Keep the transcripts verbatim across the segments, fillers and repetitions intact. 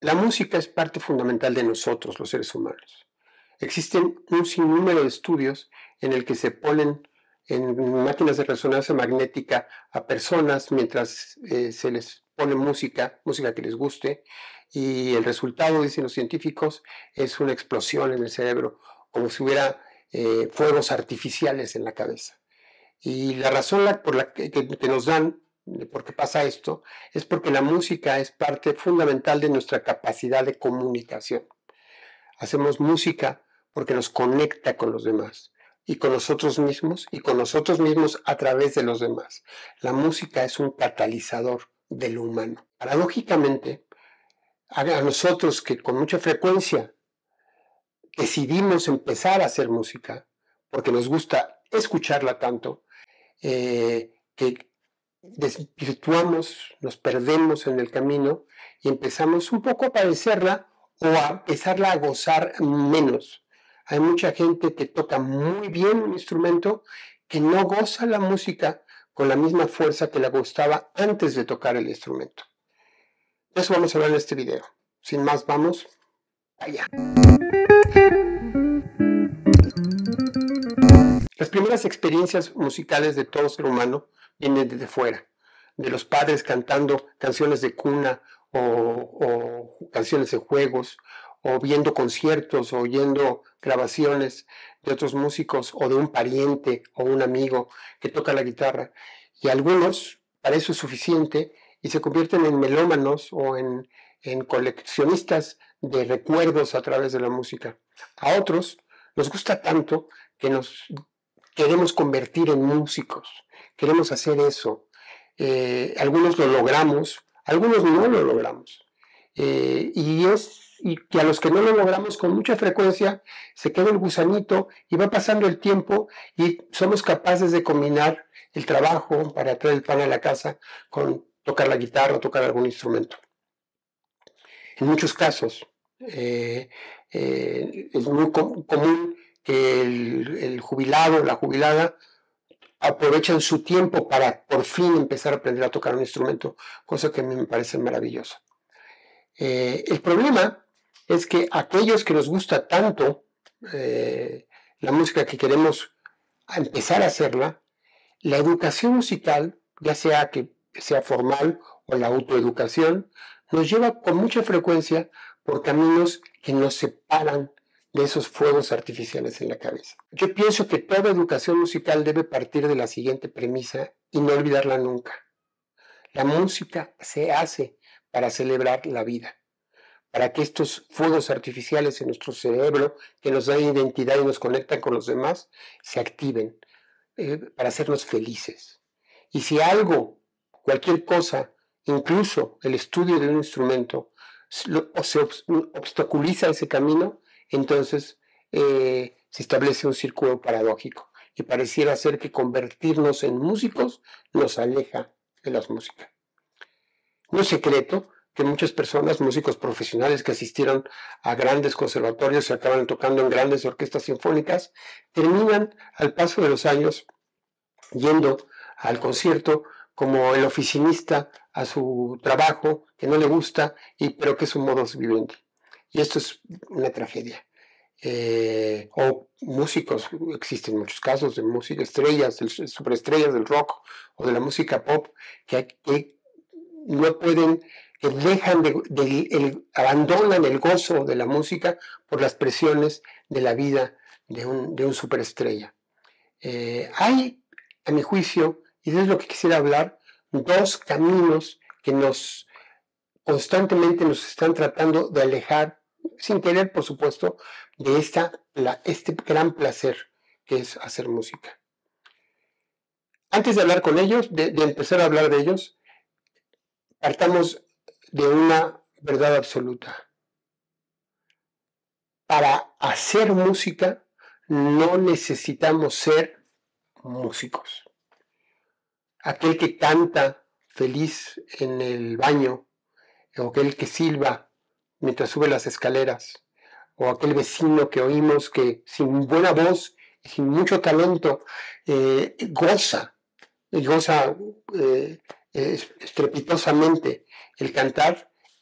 La música es parte fundamental de nosotros, los seres humanos. Existen un sinnúmero de estudios en el que se ponen en máquinas de resonancia magnética a personas mientras eh, se les pone música, música que les guste, y el resultado, dicen los científicos, es una explosión en el cerebro, como si hubiera eh, fuegos artificiales en la cabeza. Y la razón por la que, que, que nos dan de por qué pasa esto es porque la música es parte fundamental de nuestra capacidad de comunicación. Hacemos música porque nos conecta con los demás y con nosotros mismos y con nosotros mismos a través de los demás. La música es un catalizador de lo humano. Paradójicamente, a nosotros que con mucha frecuencia decidimos empezar a hacer música porque nos gusta escucharla tanto, eh, que desvirtuamos, nos perdemos en el camino y empezamos un poco a padecerla o a empezarla a gozar menos. Hay mucha gente que toca muy bien un instrumento que no goza la música con la misma fuerza que la gustaba antes de tocar el instrumento. De eso vamos a hablar en este video. Sin más, vamos allá. Las primeras experiencias musicales de todo ser humano vienen desde fuera, de los padres cantando canciones de cuna o, o canciones de juegos, o viendo conciertos o oyendo grabaciones de otros músicos o de un pariente o un amigo que toca la guitarra. Y algunos, para eso es suficiente, y se convierten en melómanos o en, en coleccionistas de recuerdos a través de la música. A otros nos gusta tanto que nos queremos convertir en músicos, queremos hacer eso. Eh, algunos lo logramos, algunos no lo logramos. Eh, y es y que a los que no lo logramos con mucha frecuencia se queda el gusanito y va pasando el tiempo y somos capaces de combinar el trabajo para traer el pan a la casa con tocar la guitarra o tocar algún instrumento. En muchos casos eh, eh, es muy com común que el, el jubilado o la jubilada aprovechan su tiempo para por fin empezar a aprender a tocar un instrumento, cosa que a mí me parece maravilloso. Eh, el problema es que aquellos que nos gusta tanto eh, la música que queremos empezar a hacerla, la educación musical, ya sea que sea formal o la autoeducación, nos lleva con mucha frecuencia por caminos que nos separan de esos fuegos artificiales en la cabeza. Yo pienso que toda educación musical debe partir de la siguiente premisa y no olvidarla nunca. La música se hace para celebrar la vida, para que estos fuegos artificiales en nuestro cerebro, que nos dan identidad y nos conectan con los demás, se activen, eh, para hacernos felices. Y si algo, cualquier cosa, incluso el estudio de un instrumento, o se obstaculiza ese camino, entonces eh, se establece un círculo paradójico y pareciera ser que convertirnos en músicos nos aleja de la música. No es secreto que muchas personas, músicos profesionales que asistieron a grandes conservatorios y acaban tocando en grandes orquestas sinfónicas, terminan al paso de los años yendo al concierto como el oficinista a su trabajo que no le gusta, y, pero que es un modus vivendi. Y esto es una tragedia. Eh, o músicos, existen muchos casos de música, estrellas, superestrellas del rock o de la música pop, que, que no pueden, que dejan de, de, el, abandonan el gozo de la música por las presiones de la vida de un, de un superestrella. Eh, hay, a mi juicio, y de eso es lo que quisiera hablar, dos caminos que nos constantemente nos están tratando de alejar, sin querer, por supuesto, de esta, la, este gran placer que es hacer música. Antes de hablar con ellos, de, de empezar a hablar de ellos, partamos de una verdad absoluta. Para hacer música no necesitamos ser músicos. Aquel que canta feliz en el baño, o aquel que silba mientras sube las escaleras, o aquel vecino que oímos que sin buena voz y sin mucho talento eh, goza, y goza eh, estrepitosamente el cantar,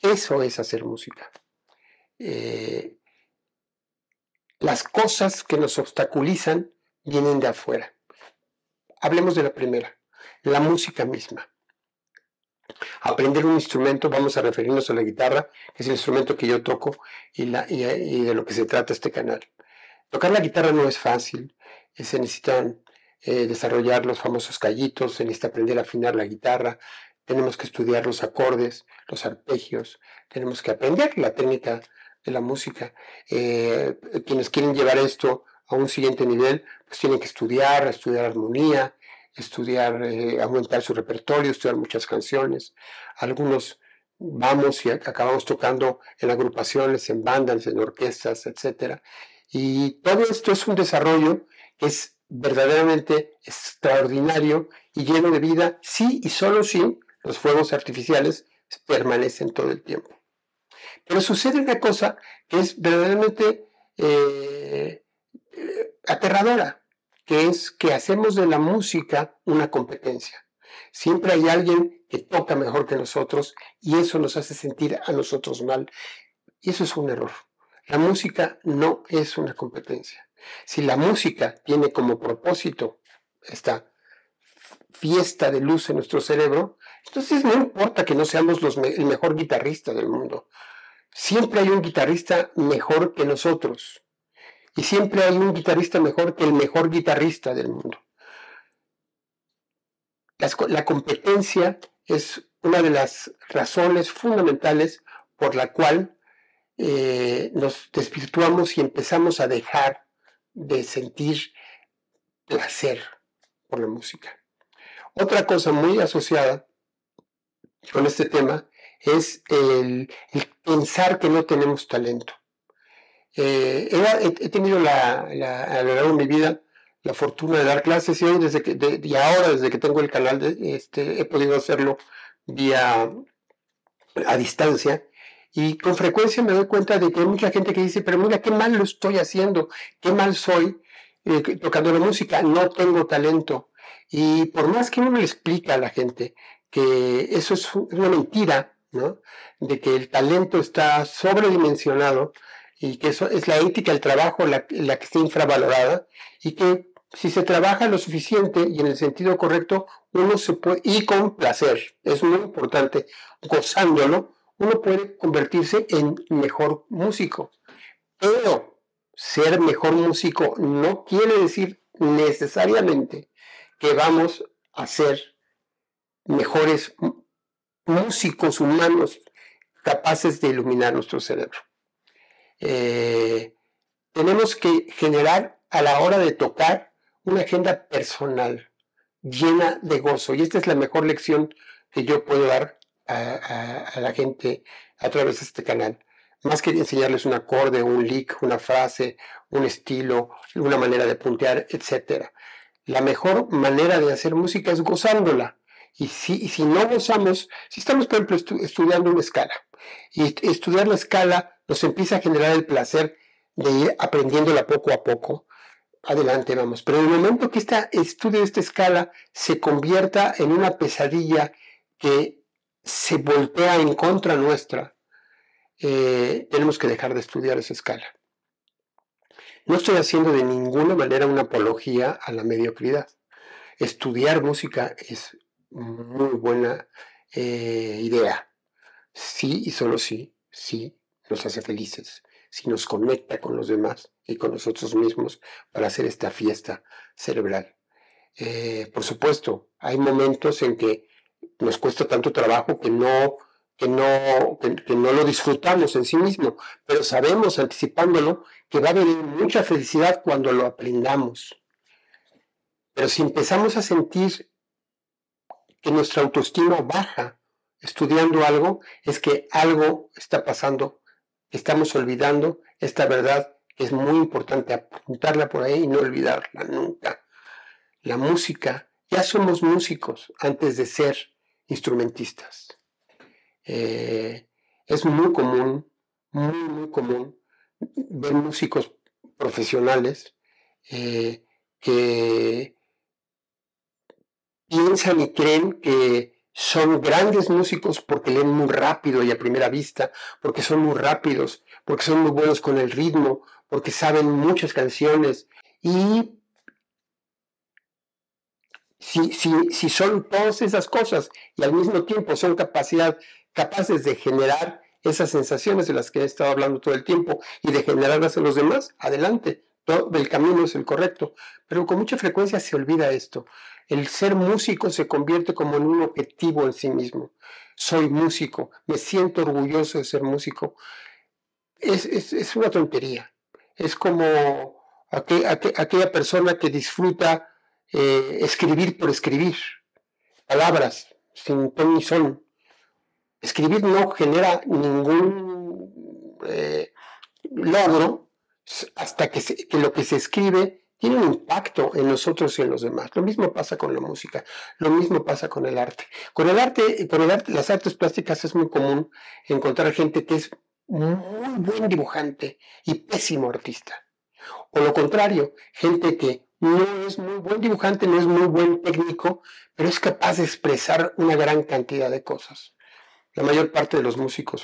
Eso es hacer música. Eh, las cosas que nos obstaculizan vienen de afuera. Hablemos de la primera, la música misma. Aprender un instrumento, vamos a referirnos a la guitarra, que es el instrumento que yo toco y, la, y, y de lo que se trata este canal. Tocar la guitarra no es fácil, eh, se necesitan eh, desarrollar los famosos callitos, se necesita aprender a afinar la guitarra, tenemos que estudiar los acordes, los arpegios, tenemos que aprender la técnica de la música. Eh, quienes quieren llevar esto a un siguiente nivel, pues tienen que estudiar, estudiar armonía, estudiar, eh, aumentar su repertorio, estudiar muchas canciones. Algunos vamos y acabamos tocando en agrupaciones, en bandas, en orquestas, etcétera. Y todo esto es un desarrollo que es verdaderamente extraordinario y lleno de vida, sí y solo si los fuegos artificiales permanecen todo el tiempo. Pero sucede una cosa que es verdaderamente eh, eh, aterradora, que es que hacemos de la música una competencia. Siempre hay alguien que toca mejor que nosotros y eso nos hace sentir a nosotros mal. Y eso es un error. La música no es una competencia. Si la música tiene como propósito esta fiesta de luz en nuestro cerebro, entonces no importa que no seamos los me el mejor guitarrista del mundo. Siempre hay un guitarrista mejor que nosotros. Y siempre hay un guitarrista mejor que el mejor guitarrista del mundo. Las, la competencia es una de las razones fundamentales por la cual eh, nos desvirtuamos y empezamos a dejar de sentir placer por la música. Otra cosa muy asociada con este tema es el, el pensar que no tenemos talento. Eh, he, he, tenido la, la, a lo largo de mi vida la fortuna de dar clases y hoy desde que, de, y ahora desde que tengo el canal de, este, he podido hacerlo vía a distancia y con frecuencia me doy cuenta de que hay mucha gente que dice, pero mira qué mal lo estoy haciendo, qué mal soy eh, tocando la música, no tengo talento. Y por más que uno le explica a la gente que eso es una mentira, ¿no? De que el talento está sobredimensionado y que eso es la ética del trabajo la, la que está infravalorada y que si se trabaja lo suficiente y en el sentido correcto, uno se puede, y con placer, es muy importante, gozándolo, uno puede convertirse en mejor músico. Pero ser mejor músico no quiere decir necesariamente que vamos a ser mejores músicos humanos capaces de iluminar nuestro cerebro. Eh, tenemos que generar a la hora de tocar una agenda personal llena de gozo y esta es la mejor lección que yo puedo dar a, a, a la gente a través de este canal. Más que enseñarles un acorde, un lick, una frase, un estilo, una manera de puntear, etcétera. La mejor manera de hacer música es gozándola. Y si, y si no gozamos, si estamos, por ejemplo, estu estudiando una escala, y estudiar la escala nos empieza a generar el placer de ir aprendiéndola poco a poco, adelante vamos. Pero en el momento que este estudio de esta escala se convierta en una pesadilla que se voltea en contra nuestra, eh, tenemos que dejar de estudiar esa escala. No estoy haciendo de ninguna manera una apología a la mediocridad. Estudiar música es muy buena eh, idea. Sí y solo sí, sí nos hace felices, si nos conecta con los demás y con nosotros mismos para hacer esta fiesta cerebral. Eh, por supuesto, hay momentos en que nos cuesta tanto trabajo que no, que no, que, que no lo disfrutamos en sí mismo, pero sabemos anticipándolo que va a venir mucha felicidad cuando lo aprendamos. Pero si empezamos a sentir que nuestra autoestima baja estudiando algo, es que algo está pasando, estamos olvidando esta verdad que es muy importante apuntarla por ahí y no olvidarla nunca. La música, ya somos músicos antes de ser instrumentistas. Eh, es muy común, muy, muy común ver músicos profesionales eh, que piensan y creen que son grandes músicos porque leen muy rápido y a primera vista, porque son muy rápidos, porque son muy buenos con el ritmo, porque saben muchas canciones. Y si, si, si son todas esas cosas y al mismo tiempo son capacidad, capaces de generar esas sensaciones de las que he estado hablando todo el tiempo y de generarlas en los demás, adelante, todo el camino es el correcto. Pero con mucha frecuencia se olvida esto. El ser músico se convierte como en un objetivo en sí mismo. Soy músico, me siento orgulloso de ser músico. Es, es, es una tontería. Es como aquel, aquel, aquella persona que disfruta eh, escribir por escribir, palabras sin ton ni son. Escribir no genera ningún eh, logro hasta que, se, que lo que se escribe tiene un impacto en nosotros y en los demás. Lo mismo pasa con la música, lo mismo pasa con el arte. Con el arte, con el arte, las artes plásticas es muy común encontrar gente que es muy buen dibujante y pésimo artista. O lo contrario, gente que no es muy buen dibujante, no es muy buen técnico, pero es capaz de expresar una gran cantidad de cosas. La mayor parte de los músicos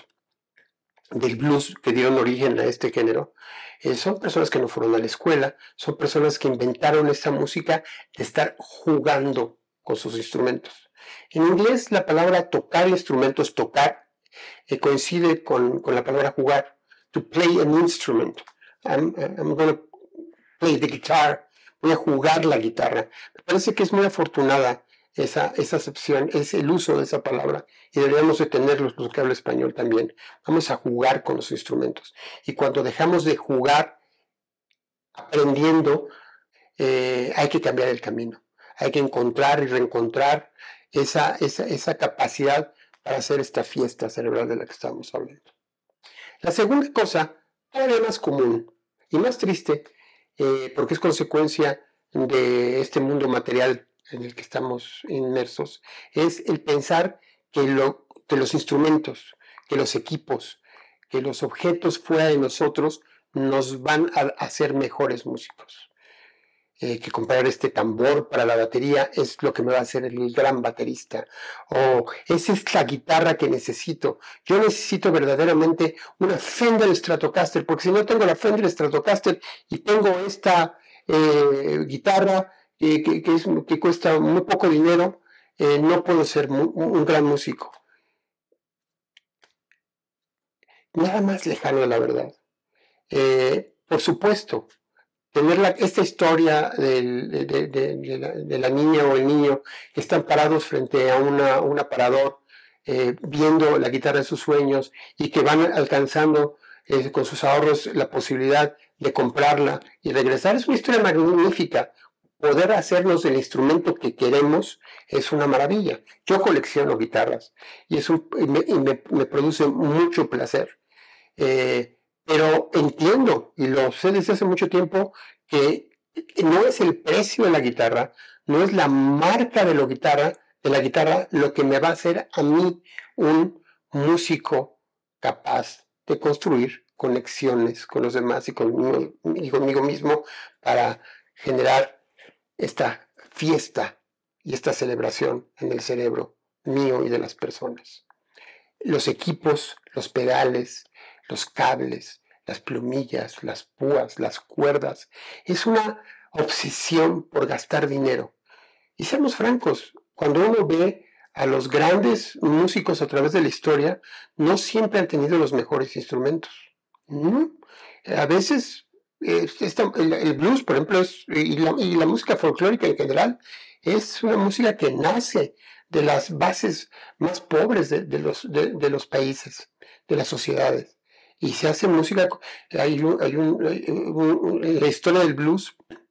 del blues que dieron origen a este género eh, son personas que no fueron a la escuela, son personas que inventaron esta música de estar jugando con sus instrumentos. En inglés la palabra tocar instrumentos, tocar, eh, coincide con, con la palabra jugar, to play an instrument. I'm, I'm going to play the guitar, voy a jugar la guitarra. Me parece que es muy afortunada esa, esa acepción, es el uso de esa palabra, y deberíamos de tenerlos los que hablan español también. Vamos a jugar con los instrumentos. Y cuando dejamos de jugar aprendiendo, eh, hay que cambiar el camino. Hay que encontrar y reencontrar esa, esa, esa capacidad para hacer esta fiesta cerebral de la que estamos hablando. La segunda cosa, todavía más común y más triste, eh, porque es consecuencia de este mundo material en el que estamos inmersos, es el pensar que, lo, que los instrumentos, que los equipos, que los objetos fuera de nosotros nos van a hacer mejores músicos. Eh, que comprar este tambor para la batería es lo que me va a hacer el gran baterista, o esa es la guitarra que necesito. Yo necesito verdaderamente una Fender Stratocaster, porque si no tengo la Fender Stratocaster y tengo esta eh, guitarra eh, que, que, es, que cuesta muy poco dinero, eh, no puedo ser muy, un gran músico. Nada más lejano de la verdad. Eh, por supuesto, tener la, esta historia del, de, de, de, de, la, de, la, niña o el niño que están parados frente a una, un aparador eh, viendo la guitarra de sus sueños y que van alcanzando eh, con sus ahorros la posibilidad de comprarla y regresar, es una historia magnífica. Poder hacernos el instrumento que queremos es una maravilla. Yo colecciono guitarras y, es un, y, me, y me, me produce mucho placer. Eh, pero entiendo, y lo sé desde hace mucho tiempo, que no es el precio de la guitarra, no es la marca de la guitarra, de la guitarra lo que me va a hacer a mí un músico capaz de construir conexiones con los demás y conmigo, y conmigo mismo para generar esta fiesta y esta celebración en el cerebro mío y de las personas. Los equipos, los pedales, los cables, las plumillas, las púas, las cuerdas. Es una obsesión por gastar dinero. Y seamos francos, cuando uno ve a los grandes músicos a través de la historia, no siempre han tenido los mejores instrumentos. ¿No? A veces eh, esta, el, el blues, por ejemplo, es, y, la, y la música folclórica en general, es una música que nace de las bases más pobres de, de, los, de, de los países, de las sociedades. Y se hace música, hay, un, hay, un, hay un, en la historia del blues,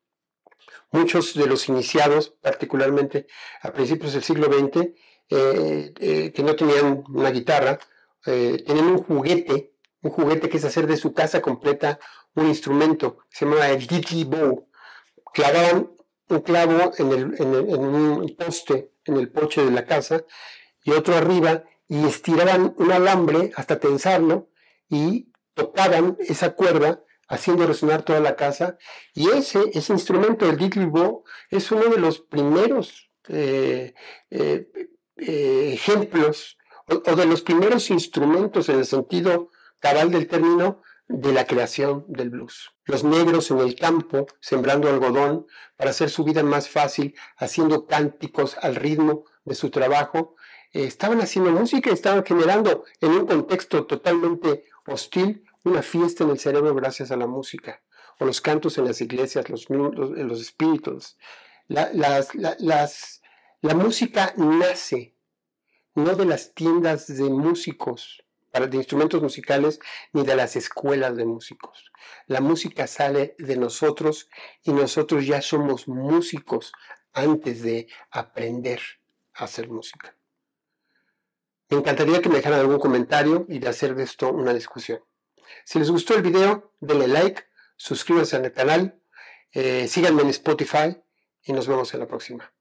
muchos de los iniciados, particularmente a principios del siglo veinte, eh, eh, que no tenían una guitarra, eh, tenían un juguete, un juguete que es hacer de su casa completa un instrumento, se llamaba el didgeridoo. Clavaban un clavo en, el, en, el, en un poste, en el porche de la casa, y otro arriba, y estiraban un alambre hasta tensarlo, y tocaban esa cuerda haciendo resonar toda la casa, y ese, ese instrumento, el didgeridoo, es uno de los primeros eh, eh, eh, ejemplos o, o de los primeros instrumentos en el sentido cabal del término de la creación del blues. Los negros en el campo sembrando algodón para hacer su vida más fácil, haciendo cánticos al ritmo de su trabajo, eh, estaban haciendo música y estaban generando en un contexto totalmente hostil una fiesta en el cerebro gracias a la música. O los cantos en las iglesias, los, los, los espíritus. La, las, la, las, la música nace no de las tiendas de músicos, de instrumentos musicales, ni de las escuelas de músicos. La música sale de nosotros y nosotros ya somos músicos antes de aprender a hacer música. Me encantaría que me dejaran algún comentario y de hacer de esto una discusión. Si les gustó el video, denle like, suscríbanse al canal, eh, síganme en Spotify y nos vemos en la próxima.